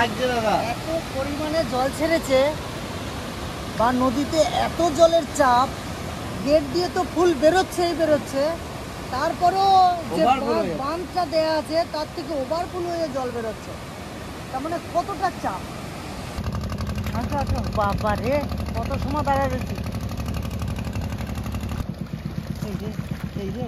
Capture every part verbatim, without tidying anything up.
লাগছে দাদা। এত পরিমাণে জল ছেড়েছে বা নদীতে এত জলের চাপ, গেট দিয়ে তো ফুল বেরোচ্ছেই বেরোচ্ছে, তারপরেও যে বাঁধটা দেয়া আছে তার থেকে ওভারফুল হয়ে জল বেরোচ্ছে। তার মানে কতটা চাপ। আচ্ছা আচ্ছা, বাবা রে, কত সময় দাঁড়িয়ে রয়েছি। এই রে এই রে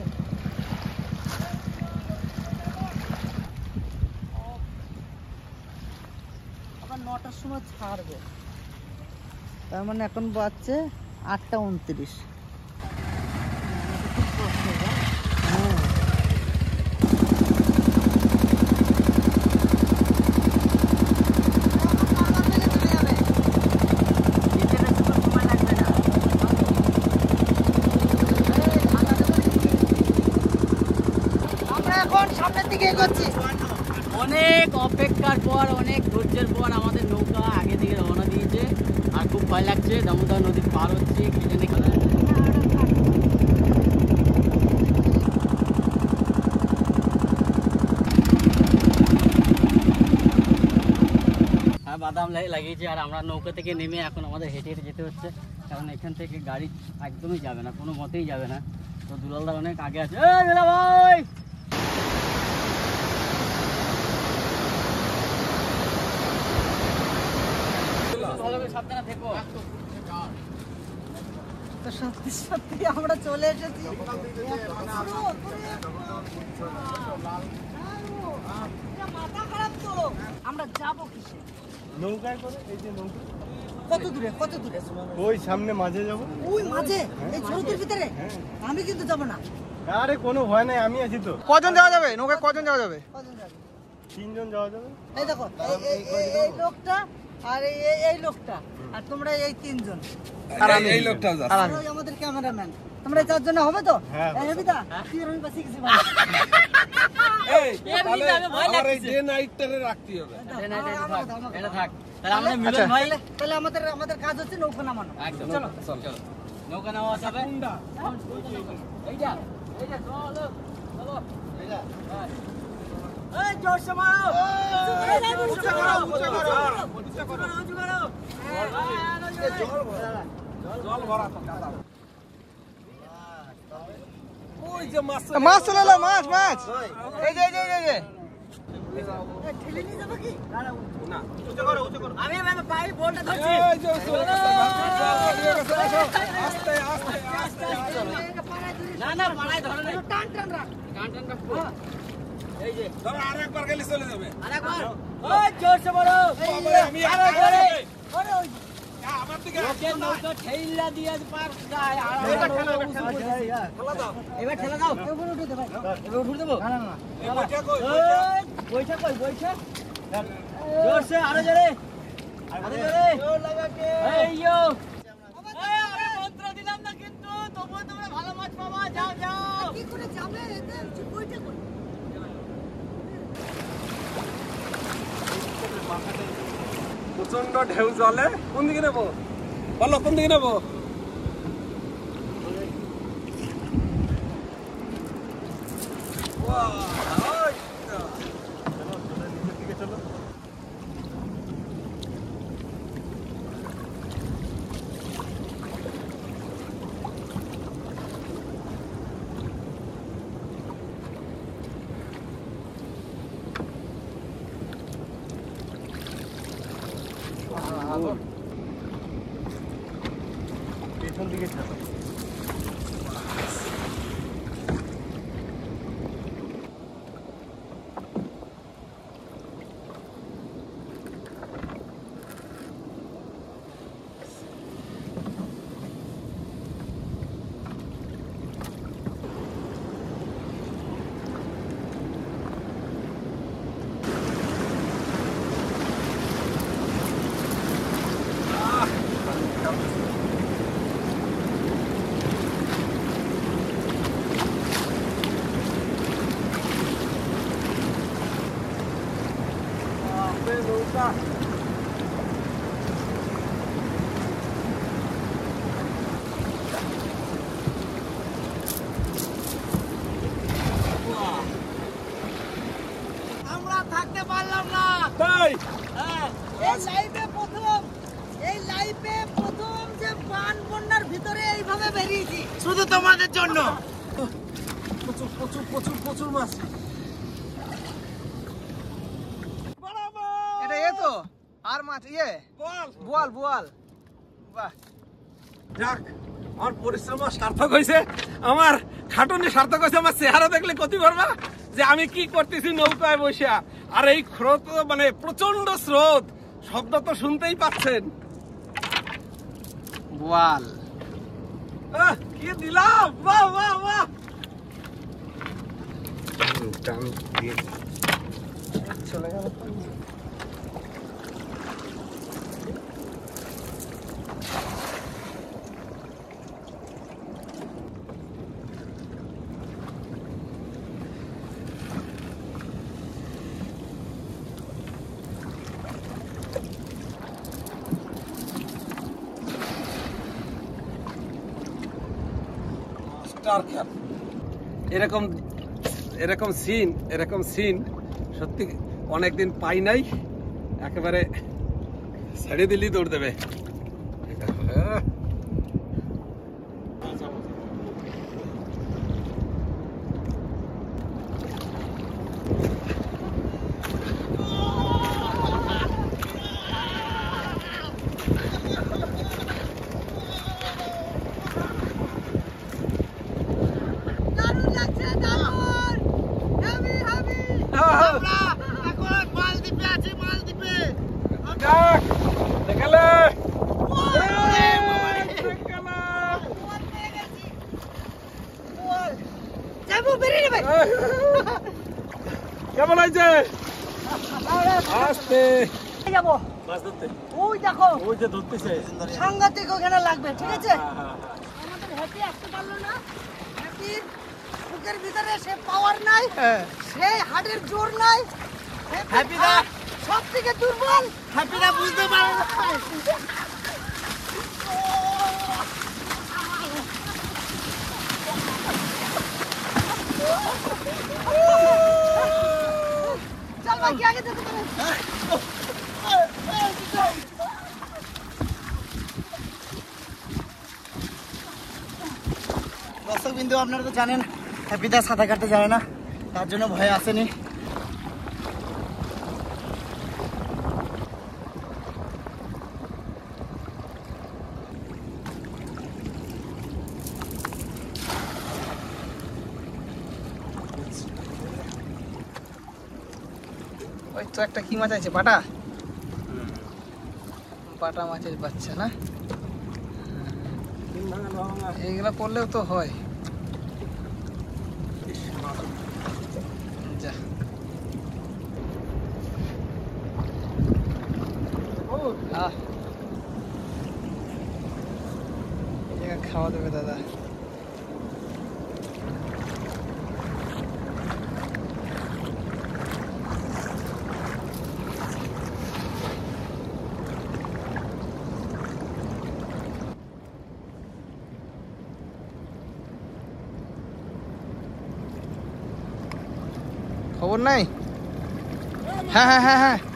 আবার নটার সময় ছাড়বে, তার মানে এখন বাজছে আটটা উনত্রিশ। অনেক অপেক্ষার পর, অনেক ধৈর্যের পর আমাদের নৌকা আগে থেকে রওনা দিয়েছে। আর খুব ভয় লাগছে, দামোদর নদী পার হচ্ছে কি জানি। হ্যাঁ, বাদাম লাগিয়েছে। আর আমরা নৌকা থেকে নেমে এখন আমাদের হেঁটে হেঁটে যেতে হচ্ছে, কারণ এখান থেকে গাড়ি একদমই যাবে না, কোনো মতেই যাবে না। তো দুলালদা অনেক আগে আছে। ভাই সত্যি সত্যি আমরা চলে এসেছি। মাথা খারাপ তো, আমরা যাবো কিসে? নৌকায় করে। এই যে নৌকা কত দূরে কত দূরে? ওই সামনে মাঝে যাবো। ওই মাঝে এই স্রোতের ভিতরে? আমি কিন্তু যাবো না। আরে কোনো ভয় নাই, আমি আছি তো। কজন যাওয়া যাবে নৌকায়? কজন যাওয়া যাবে? কজন যাবে? তিনজন যাওয়া যাবে। এই দেখো, এই লোকটা আর এই লোকটা আর তোমরা এই তিনজন আর আমি এই লোকটা আর আমাদের ক্যামেরাম্যান। তোমরা চারজন হবে তো? হ্যাঁ। হেবিদা তুই আর আমি বাসি গেছি। এই তাহলে আমার এই ডে নাইটটারে রাখতে হবে। এটা থাক। তাহলে আমরা মিলন ভাই, তাহলে আমাদের আমাদের কাজ হচ্ছে নৌকা নামানো। একদম চলো চলো নৌকা নামা যাবে। এইটা এইটা চলো চলো এইটা। এই জোরসে মারো, উঁচু করো উঁচু করো উঁচু করো উঁচু করো। জল ভরা জল ভরা তো দাদা। ওই যে মাছ মাছ চলে এলো, মাছ মাছ। এই যে এই যে এই যে ঠেলে নিয়ে যাবো কি? না, উঁচু করো উঁচু করো। আমি আমি পাই বলটা ধরছি। এই যে আস্তে আস্তে আস্তে। না না পাড়ায় ধরে না, টান টান রাখ, টান টান রাখো। এই যে ধর আরেকবার গেলে চলে যাবে। আরেকবার। ওই জোরসে মারো। বাবারে আমি আরে ধরে ওরে ওই আমার দিকে ওকে নৌকা ঠেইলা দিয়ে পার যায়। আর এবার ঠেলা এবার ঠেলা দাও, এবার ঠেলা দাও। এবার উঠে দে ভাই। এবার উঠে দেবো। না না না, এই বইটা কই? ওই বইটা কই বইটা? জোরসে আরো জোরে আরো জোরে জোর লাগাকে। এই ইয়ো এই আমি মন্ত্র দিলাম না, কিন্তু তবুও তোমরা ভালো মাছ পাবা। যাও যাও। কি করে যাবে এতে? ওইটা কই? প্রচন্ড ঢেউ জলে। কোন দিকে নেবো বলো, কোন দিকে নেবো? নিচের দিকে চলো। পেছন দিকে ছাড়ো। আমরা থাকতে পারলাম না। তাই হ্যাঁ লাইভে প্রথম এই লাইভে প্রথম যে বান বন্যার ভিতরে এইভাবে বেরিয়েছি শুধু তোমাদের জন্য। প্রচুর প্রচুর প্রচুর প্রচুর মাছ। এটা এ তো আর মাছ ইয়ে বল বোয়াল বোয়াল। বাহ, যাক আমার পরিশ্রম সার্থক হয়েছে, আমার খাটুনি সার্থক হয়েছে। আমার চেহারা দেখলে কতি পারবা যে আমি কি করতেছি নৌকায় বসে। আর এই স্রোত মানে প্রচন্ড স্রোত, শব্দ তো শুনতেই পাচ্ছেন। বোয়াল আহ, কি দিলাম, বাহ বাহ বাহ। চলে গেল। এরকম এরকম সিন এরকম সিন সত্যি অনেকদিন পাই নাই। একেবারে ছেড়ে দিলেই দৌড় দেবে। দারুণ লাগছে, দারুণ হেভি হেভি। আমরা এখন মালদ্বীপে আছি, মালদ্বীপে। যাক, দেখালে। যাবো বেরিয়ে নেবে। কেমন হয়েছে? আসতে যাবো মাছ ধরতে ওই দেখো ওই যে ধরতেছে। সাংঘাতিক ওখানে লাগবে, ঠিক আছে? আমাদের হ্যাপি আসতে পারলো না। হ্যাপির বুকের ভিতরে সে পাওয়ার নাই, সেই হাড়ের জোর নাই। হ্যাপিরা সব থেকে দুর্বল। হ্যাপিরা বুঝতে পারে না। চল ভাই, কি আগে যেতে পারে? দর্শক বিন্দু, আপনারা তো জানেন হ্যাপিদা সাঁতার কাটতে যায় না, তার জন্য ভয়ে আসেনি। ওই তো একটা কি মাছ আছে, বাটা বাটা মাছের বাচ্চা না? এইগুলা করলেও তো হয়। যা আহ, এই জায়গা খাওয়া দেবে দাদা। খবর নাই? হ্যাঁ হ্যাঁ হ্যাঁ হ্যাঁ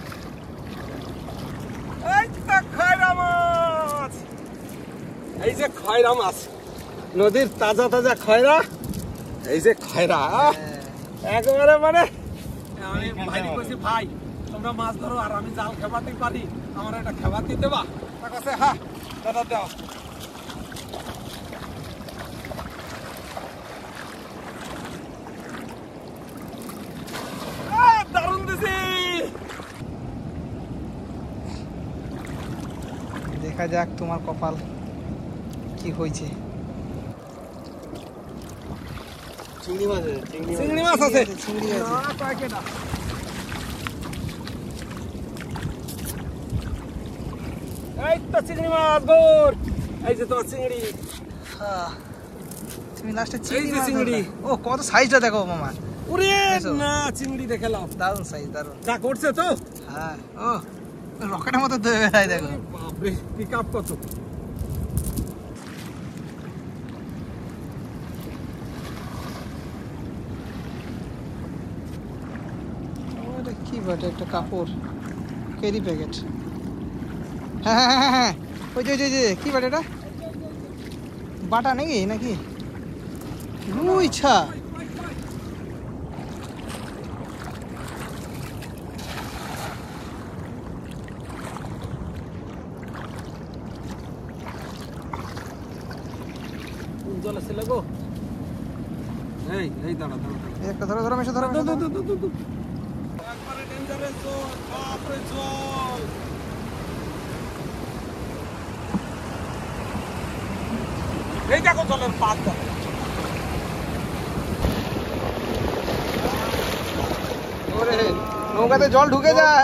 এই তো খয়রা মাছ, এই যে খয়রা মাছ, নদীর তাজা তাজা খয়রা। এই যে খয়রা, আহ, একেবারে মানে আমি ভাই কইছি, ভাই তোমরা মাছ ধরো আর আমি জাল খেপাতে পারি, আমার একটা খেপাতে দেবা? তা কাছে হ্যাঁ দাদা দাও। আহ, দারুণ দিছি। দেখা যাক তোমার কপাল কি হয়েছে। চিংড়ি মাছ আছে, চিংড়ি মাছ। চিংড়ি মাছ আছে, চিংড়ি আছে। না, পাকে না। এই তো চিংড়ি মাছ গোর, এই যে তোমার চিংড়ি। হ্যাঁ, তুমি লাস্টে এই চিংড়ি যে মাছ চিংড়ি। ধরলে। ও কত সাইজটা দেখো মামা, উরে এসো। না, চিংড়ি দেখালাম, দারুণ সাইজ, দারুণ। যা করছে তো। হ্যাঁ, ও রকেটের মতো দেবে ভাই, দেখো। বাপরে, পিক আপ কত। ওটা কি বটে, একটা কাপড় ক্যারি প্যাকেট। হ্যাঁ হ্যাঁ হ্যাঁ ওই যে ওই যে কি বাটা এটা বাটা নাকি নাকি রুই ছা জল আছে লাগো এই এই দাঁড়া দাঁড়া একটা ধরো ধরো মেশো ধরো দু দু দু দু দু একবারে ডেঞ্জারাস জল বাপ রে জল এই দেখো জলের পাত ওরে নৌকাতে জল ঢুকে যায়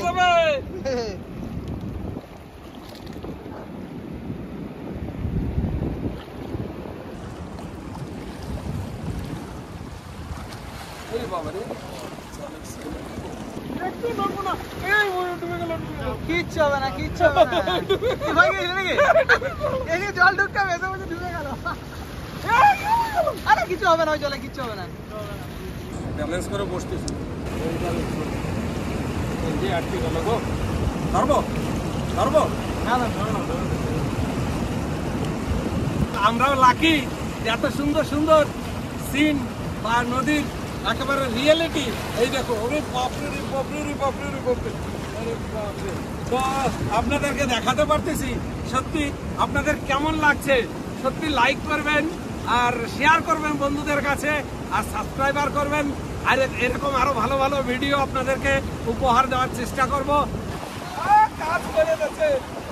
এই বাবা রে কিচ্ছু হবে না কিচ্ছু হবে না ভাই গেলি নাকি এই যে জল ঢুকতে বেশি মধ্যে ঢুকে গেল আরে কিছু হবে না ওই জলে কিচ্ছু হবে না ব্যালেন্স করে বসতেছি এই যে আটকে গেল গো ধরবো ধরবো না না না না আমরাও লাকি এত সুন্দর সুন্দর সিন বা নদীর একেবারে রিয়েলিটি এই দেখো ওরে বাপরে রে বাপরে রে বাপরে রে বাপরে আরে বাপরে তো আপনাদেরকে দেখাতে পারতেছি সত্যি আপনাদের কেমন লাগছে সত্যি লাইক করবেন আর শেয়ার করবেন বন্ধুদের কাছে আর সাবস্ক্রাইবার করবেন আর এরকম আরো ভালো ভালো ভিডিও আপনাদেরকে উপহার দেওয়ার চেষ্টা করব কাজ করে যাচ্ছে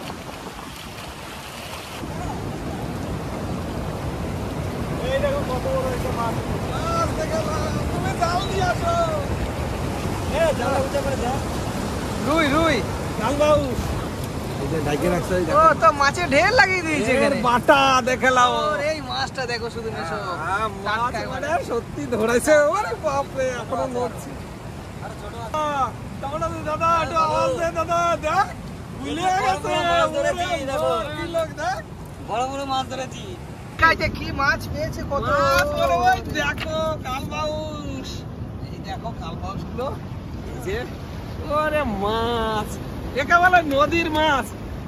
এই দেখো কত বড় একটা মাছ মাছ দেখে তুমি জাল দিয়ে আসো এ জাল উঠে করে যা রুই রুই জাল বাউ এই যে ডাইকে রাখছে ও তো মাছে ঢের লাগিয়ে দিয়েছে এর এখানে বাটা দেখে লাও ওর এই মাছটা দেখো শুধু মেশো আহ, মাছ মানে সত্যি ধরেছে ওরে বাপ রে এখনো নড়ছে আরে ছোট দাদা দাদা একটু আওয়াজ দে দাদা দেখ ভুলে গেছে মাছ ধরেছি, দেখো। এই লোক দেখ বড় বড় মাছ ধরেছি কাইতে কি মাছ পেয়েছে কত মাছ বড় ওই দেখো কালবাউস এই দেখো কালবাউস গুলো এই যে ওরে মাছ একেবারে নদীর মাছ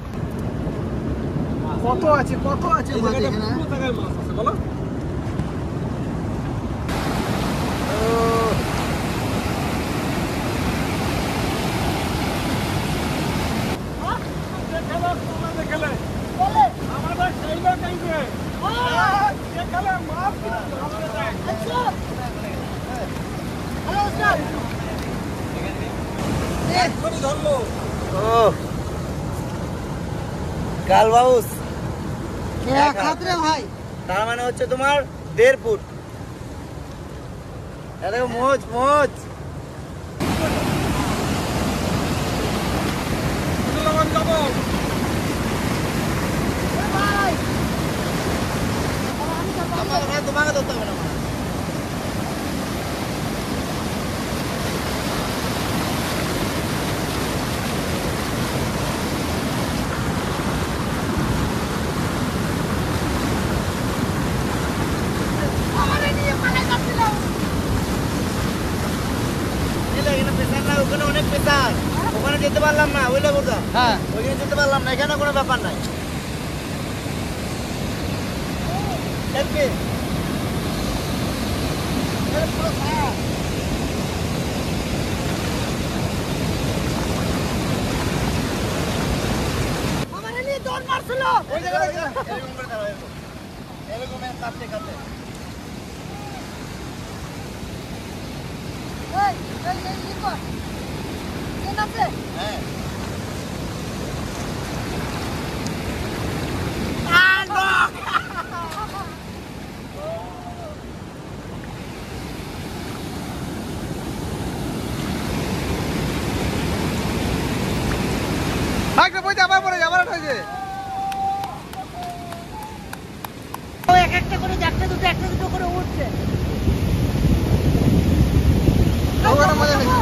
কত আছে কত আছে এই মাছ জায়গাটা এখানে পুরো জায়গায় মাছ আছে বলো দেখালে তোমরা দেখালে বলে আমাদের সেইটা কাইবে দেখালে মাছ ধরতে যায় আচ্ছা হ্যালো স্যার এক্ষুনি ধরলো ও কালবাউস এক হাত রে ভাই তার মানে হচ্ছে তোমার দেড় ফুট আরে মোজ মোজ লবণ যাবো ভাই আমার তোমাকে ধরতে হবে না আমারে নিয়ে পালাই যাচ্ছিলাম এখানে প্রেসার না ওখানে অনেক প্রেসার ওখানে যেতে পারলাম না ওইটা বোঝা হ্যাঁ ওইখানে যেতে পারলাম না এখানে কোনো ব্যাপার নাই দেখবে আমারে নিয়ে দৌড় মারছিল ওই জায়গায় এরকম করে দাঁড়াও এরকম এরকম কাটতে কাটতে এই এই এই কি কর কেন আছে হ্যাঁ একটা পয়সা আবার পরে আবার হয়েছে ও এক একটা করে একটা দুটো একটা দুটো করে উঠছে ওখানে মজা নেই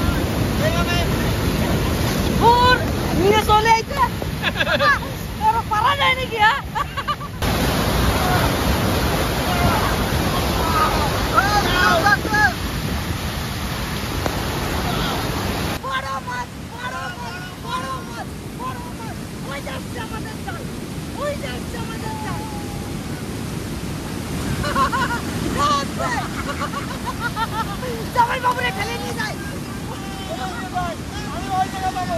নিয়ে চলে আইছে জামাই বাবুরে ঠেলে নিয়ে যায়। আমি ওই জায়গায় যাবো।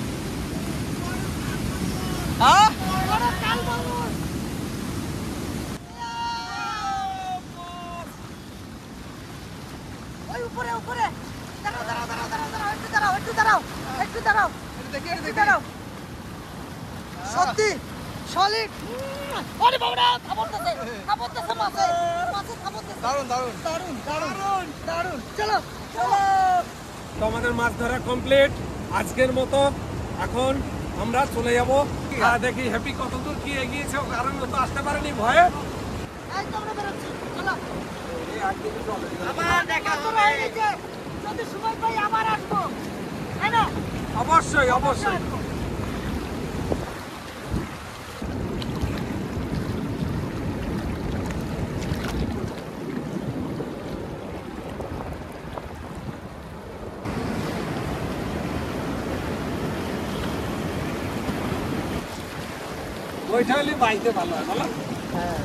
হ্যাঁ বড় কাল বাবু। ওই উপরে উপরে দাঁড়াও দাঁড়াও দাঁড়াও দাঁড়াও দাঁড়াও একটু দাঁড়াও একটু দাঁড়াও একটু দাঁড়াও দেখি একটু দাঁড়াও। সত্যি সলিড। আরে বাবুরা থামতেছে থামতেছে মাছে মাছে থামতেছে। দারুন দারুন দারুন দারুন দারুন। চলো চলো। তো আমাদের মাছ ধরা কমপ্লিট আজকের মতো। এখন আমরা চলে যাব, দেখি হ্যাপি কতদূর কি এগিয়েছে, কারণ তো আসতে পারেনি ভয়ে। এই তো আমরা বেরোচ্ছি চলো। আবার দেখা তোরা হবে। এই যে যদি সময় পাই আবার আসবো, তাই না? অবশ্যই অবশ্যই। ওইটা হলে বাইতে ভালো হয় বলো। হ্যাঁ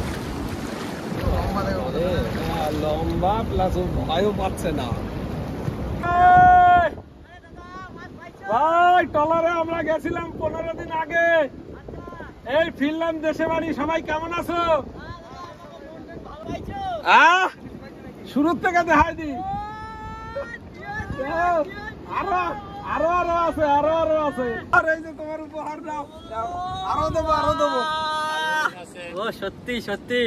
হ্যাঁ, লম্বা প্লাস ভয়ও পাচ্ছে না। ভাই টলারে আমরা গেছিলাম পনেরো দিন আগে, এই ফিরলাম দেশে বাড়ি। সবাই কেমন আছো? আহ শুরুর থেকে দেখাই দি। আরো আরো আরো আছে আরো আরো আছে। আর এই যে তোমার উপহার দাও, আরো দেবো আরো দেবো। ও সত্যি সত্যি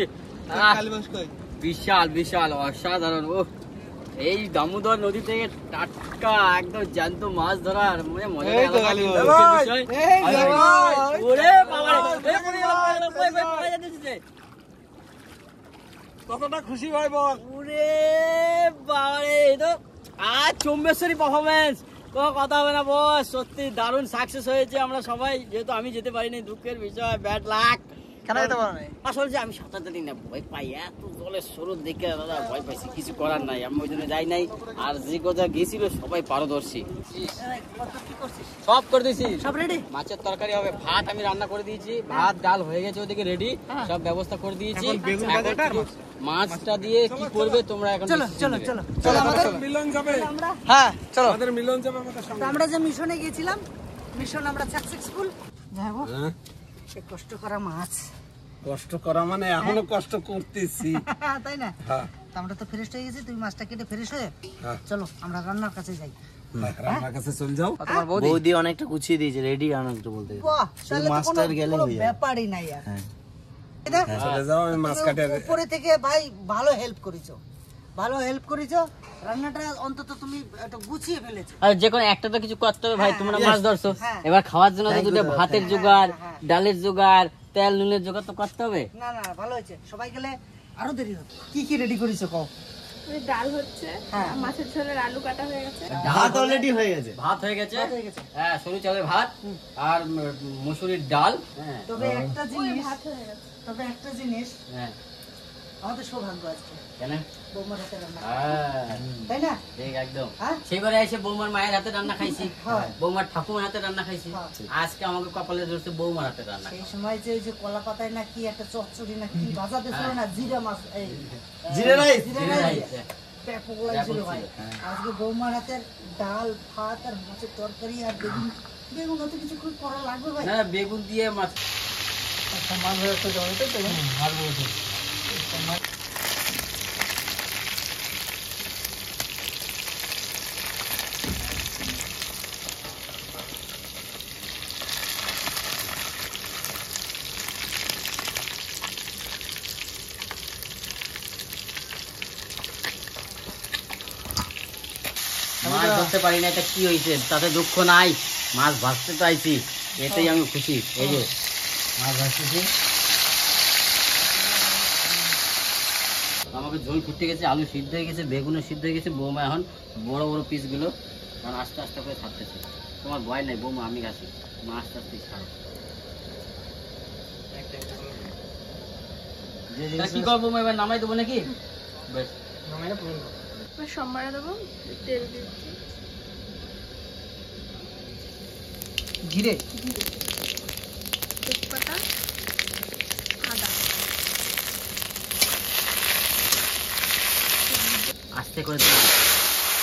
বিশাল বিশাল অসাধারণ। ও এই দামোদর নদী থেকে টাটকা একদম জ্যান্ত মাছ ধরার মানে মজা এই তো আলাদা খালি কিন্তু ভাই। বিষয়। এই যে আরে ভাই। ওরে বাবা রে, এই পড়ে গেল, পড়ে গেল, পড়ে গেল, পড়ে যাচ্ছে। কতটা খুশি ভাই বল। ওরে বাবা রে, এই তো আজ চম্বেশ্বরী পারফরমেন্স, কোনো কথা হবে না বস। সত্যি দারুণ সাকসেস হয়েছে। আমরা সবাই, যেহেতু আমি যেতে পারিনি, দুঃখের বিষয়, ব্যাড লাক। কেন যেতে পারো না? আসলে যে আমি সাঁতার জানি না, ভয় পাই, এত জলের স্রোত দেখে দাদা ভয় পাইছি, কিছু করার নাই, আমি ওই জন্য যাই নাই। আর যে কথা গেছিল সবাই পারদর্শী, সব করে দিয়েছি। সব রেডি? মাছের তরকারি হবে, ভাত আমি রান্না করে দিয়েছি, ভাত ডাল হয়ে গেছে ওদিকে রেডি, সব ব্যবস্থা করে দিয়েছি। এখন শুধু মাছটা দিয়ে কি করবে তোমরা এখন চলো decision চলো নেবে। চলো চলো আমাদের মিলন যাবে, আমরা হ্যাঁ চলো। আমাদের মিলন যাবে আমাদের তো সঙ্গে। আমরা যে মিশনে গিয়েছিলাম, মিশন আমরা সাকসেসফুল। যাবো হ্যাঁ, সে কষ্ট করা মাছ, কষ্ট করা মানে এখনো কষ্ট করতেছি। তাই না? হ্যাঁ তো আমরা তো ফ্রেশ হয়ে গেছি, তুমি মাছটা কেটে ফ্রেশ হয়ে হ্যাঁ, চলো আমরা রান্নার কাছে যাই। রান্নার কাছে চলে যাও। তোমার বৌদি অনেকটা গুছিয়ে দিয়েছে, রেডি অনেকটা বলতে বাহ, তাহলে তো কোনো কোনো ব্যাপারই নাই আর। এটা চলে যাও, আমি মাছ কাটে। তুমি উপরে থেকে ভাই ভালো হেল্প করেছো, ভালো হেল্প করেছো। রান্নাটা অন্তত তুমি একটা গুছিয়ে ফেলেছো। আর যে কোনো একটা তো কিছু করতে হবে ভাই, তোমরা মাছ ধরছো, হ্যাঁ। এবার খাওয়ার জন্য তো দুটো ভাতের জোগাড়, হ্যাঁ। ডালের জোগাড়, তেল নুনের জোগাড় তো করতে হবে। না না ভালো হয়েছে, সবাই গেলে আরো দেরি হতো। কি কি রেডি করেছো কও? ওই ডাল হচ্ছে, হ্যাঁ। আর মাছের ঝোলের আলু কাটা হয়ে গেছে। ভাত অলরেডি হয়ে গেছে, ভাত হয়ে গেছে, ভাত হয়ে গেছে। হ্যাঁ সরু চালের ভাত আর ম- মুসুরির ডাল। হ্যাঁ তবে একটা ওই জিনিস, ভাত হয়ে গেছে। তবে একটা জিনিস হ্যাঁ আমাদের সৌভাগ্য আজকে কেন? বৌমার হাতে রান্না, হ্যাঁ তাই না? ঠিক একদম। হ্যাঁ? সেবারে এসে বৌমার মায়ের হাতে রান্না খাইছি, হ্যাঁ। বৌমার ঠাকুমার হাতে রান্না খাইছি, হ্যাঁ। আজকে আমাকে কপালে ধরছে বৌমার হাতে রান্না। সেই সময় যে ওই যে কলা পাতায় না কি একটা চচ্চড়ি না কি ভাজা দিয়েছিল না, জিরা মাছ, এই জিরা রাইস, জিরা জিরা রাইস, রাইস, ব্যাপক লাগছিল ব্যাপক ভাই। ছিল, হ্যাঁ। আজকে বৌমার হাতের ডাল ভাত আর মাছের তরকারি আর বেগুন, বেগুন অত কিছু করে করা লাগবে ভাই। না বেগুন দিয়ে মাছ। সম্মান হয়ে একটা জমিতে তো মাছ ধরতে পারি না, এটা কি হয়েছে তাতে দুঃখ নাই, মাছ ভাজতে তো আইছি, এতেই আমি খুশি। এই যে মাছ ভাজতেছি, আমাকে ঝোল ফুটে গেছে, আলু সিদ্ধ হয়ে গেছে, বেগুনও সিদ্ধ হয়ে গেছে। বৌমা এখন বড় বড় পিসগুলো কারণ আস্তে আস্তে করে ছাড়তেছে। তোমার ভয় নাই বৌমা, আমি গেছি, মা আস্তে আস্তে ছাড়ো। তা কি করবো বৌমা, এবার নামাই দেবো নাকি? বেশ এবার সম্বারে দেবো, তেল দিচ্ছি, ঘিরে জিরে, তেজপাতা, আদা, আস্তে করে দিলাম।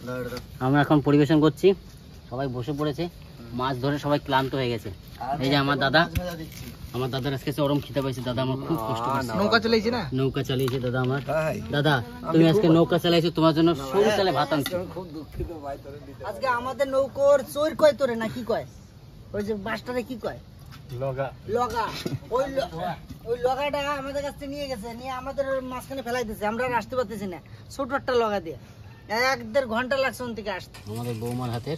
আমরা এখন পরিবেশন করছি, সবাই বসে পড়েছে, মাছ ধরে সবাই ক্লান্ত হয়ে গেছে। এই যে আমার দাদা, আমার দাদার আজকে চরম খিদে পাইছে। দাদা আমার খুব কষ্ট করছে। নৌকা চালাইছি না, নৌকা চালিয়েছে দাদা আমার। দাদা তুমি আজকে নৌকা চালাইছো, তোমার জন্য সরু চালে ভাত আনছি। খুব দুঃখিত ভাই তোরে দিতে আজকে আমাদের নৌকোর চোর কয় তোরে না কি কয়, ওই যে বাসটারে কি কয়, লগা লগা। ওই ল- ওই লগাটা আমাদের কাছ থেকে নিয়ে গেছে, নিয়ে আমাদের মাঝখানে ফেলাই দিয়েছে। আমরা আর আসতে পারতেছি না, ছোট একটা লগা দিয়ে এক দেড় ঘন্টা লাগছে ওন থেকে আসতে। আমাদের বৌমার হাতের।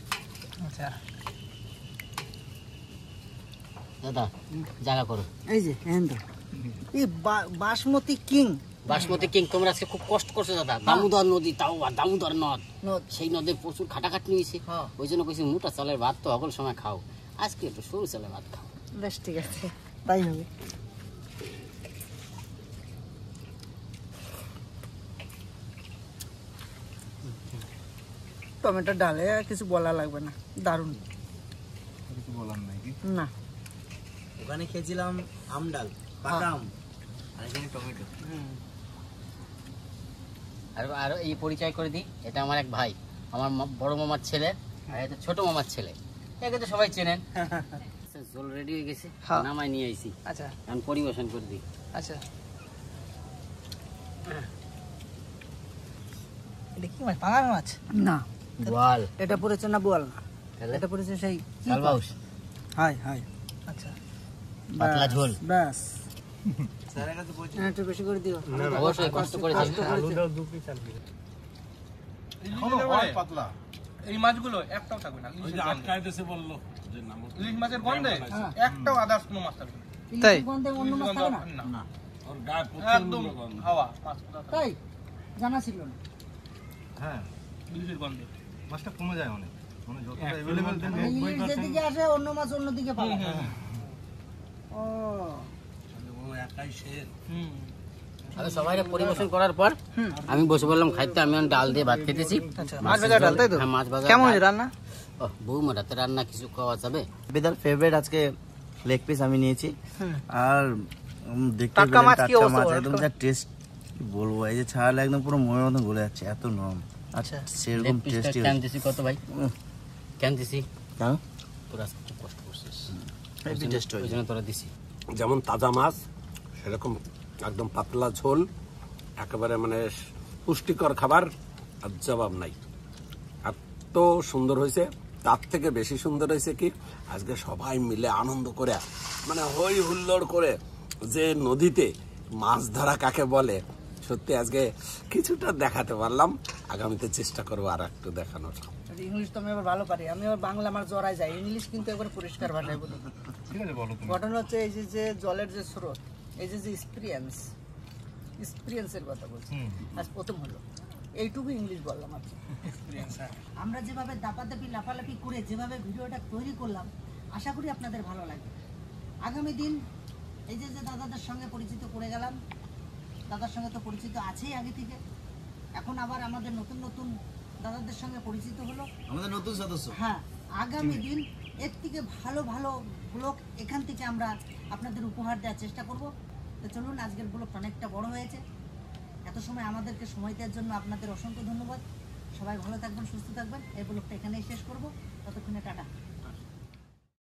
দাদা জায়গা করো। এই যে হ্যাঁ তো এই বা- বাসমতি কিং বাসমতি কিং, তোমরা আজকে খুব কষ্ট করছো দাদা। দামোদর নদী, তাও আর দামোদর নদ, নদ। সেই নদে প্রচুর খাটাখাটনি হয়েছে। হ্যাঁ। ওই জন্য কইছি মোটা চালের ভাত তো সকল সময় খাও, আজকে একটু সরু চালের ভাত খাও। বেশ ঠিক আছে, তাই হবে। টমেটো ডালে আর কিছু বলা লাগবে না, দারুণ। কিছু বলার নাই কি না ওখানে খেয়েছিলাম আম ডাল, পাকা আম, আর এখানে টমেটো। আর আর এই পরিচয় করে দিই, এটা আমার এক ভাই, আমার মা- বড় মামার ছেলে, আর এটা ছোট মামার ছেলে। একে তো সবাই চেনেন। আচ্ছা, জল রেডি হয়ে গেছে, হ্যাঁ। নামাই নিয়ে আইছি, আচ্ছা এখন পরিবেশন করে দিই। আচ্ছা, এটা কি মাছ, পাঙাশ মাছ? না, গোয়াল, এটা পড়েছে না বোয়াল না, তাহলে এটা পড়েছে সেই কি কালবাউস, হাই হাই। আচ্ছা পাতলা ঝোল। ব্যাস, স্যারের কাছে বলছি হ্যাঁ, একটু বেশি করে দিও। অবশ্যই কষ্ট করেছি। আলুটাও দু পিস আলু পাতলা এই মাছগুলো একটাও থাকবে না। ওই যে আটকায় দেশে বললো যে নাম ইলিশ মাছের গন্ধে একটাও আদার্স কোনো মাছ থাকবে না। তাই গন্ধে অন্য মাছ থাকে না? না ওর গায়ে প্রচুর একদম গন্ধ। হাওয়া মাছ কোথাও থাকবে তাই জানা ছিল না। হ্যাঁ, না। ইলিশের গন্ধে মাছটা কমে যায় অনেক, মানে যতটা এক অ্যাভেলেবেল কিলোর থাকে। মানে ইলিশ যেদিকে আসে অন্য মাছ অন্যদিকে পাবে। ও ও একাই শের। হুম আরে সবাই পরিবেশন করার পর আমি বসে বললাম খাইতে। আমি এখন ডাল দিয়ে ভাত খেতেছি। মাছ ভাজা ডাল, তাই তো? হ্যাঁ, মাছ ভাজা। কেমন ডাল। হয়েছে রান্না? ও বৌমা রাতে রান্না কিছু খাওয়া যাবে? বেদার ফেভারিট আজকে লেগ পিস আমি নিয়েছি, আর উম, দেখতে টাটকা পেলেন মাছ কি টাটকা অবস্থা মাছ, বলো? একদম যা টেস্ট বলবো, এই যে ছাড়ালে একদম পুরো মনের মতন গলে যাচ্ছে, এত নরম। আচ্ছা সেরকম লেগ পিসটা টেস্টি। কেন দিছি কত ভাই? উম। কেন দিছি? হ্যাঁ, তোরা আজকে খুব কষ্ট করছিস, হেভি টেস্ট ওই হয়েছে। জন্য তোরা দিছি। যেমন তাজা মাছ সেরকম একদম পাতলা ঝোল, একেবারে মানে পুষ্টিকর খাবার, আর জবাব নাই। এত সুন্দর হয়েছে, তার থেকে বেশি সুন্দর হয়েছে কি আজকে সবাই মিলে আনন্দ করে, মানে হই হুল্লোড় করে যে নদীতে মাছ ধরা কাকে বলে, সত্যি আজকে কিছুটা দেখাতে পারলাম। আগামীতে চেষ্টা করবো আর একটু দেখানোর। ইংলিশ তো আমি আবার ভালো পারি, আমি আবার বাংলা আমার জড়ায় যায়, ইংলিশ কিন্তু একবার পরিষ্কার ভাষায় বলি। ঠিক আছে, বলো তুমি। ঘটনা হচ্ছে এই যে যে জলের যে স্রোত, এই যে যে এক্সপিরিয়েন্স, এক্সপিরিয়েন্সের কথা বলছি। আজ প্রথম হলো এইটুকু ইংলিশ বললাম আর কি। আমরা যেভাবে দাপাদাপি লাফালাফি করে যেভাবে ভিডিওটা তৈরি করলাম, আশা করি আপনাদের ভালো লাগবে। আগামী দিন এই যে যে দাদাদের সঙ্গে পরিচিত করে গেলাম, দাদার সঙ্গে তো পরিচিত আছেই আগে থেকে, এখন আবার আমাদের নতুন নতুন দাদাদের সঙ্গে পরিচিত হলো। আমাদের নতুন সদস্য। হ্যাঁ, আগামী দিন এর থেকে ভালো ভালো ব্লগ এখান থেকে আমরা আপনাদের উপহার দেওয়ার চেষ্টা করব। তো চলুন, আজকের ব্লগ অনেকটা বড় হয়েছে, এত সময় আমাদেরকে সময় দেওয়ার জন্য আপনাদের অসংখ্য ধন্যবাদ। সবাই ভালো থাকবেন, সুস্থ থাকবেন। এই ব্লগটা এখানেই শেষ করব, ততক্ষণে টাটা।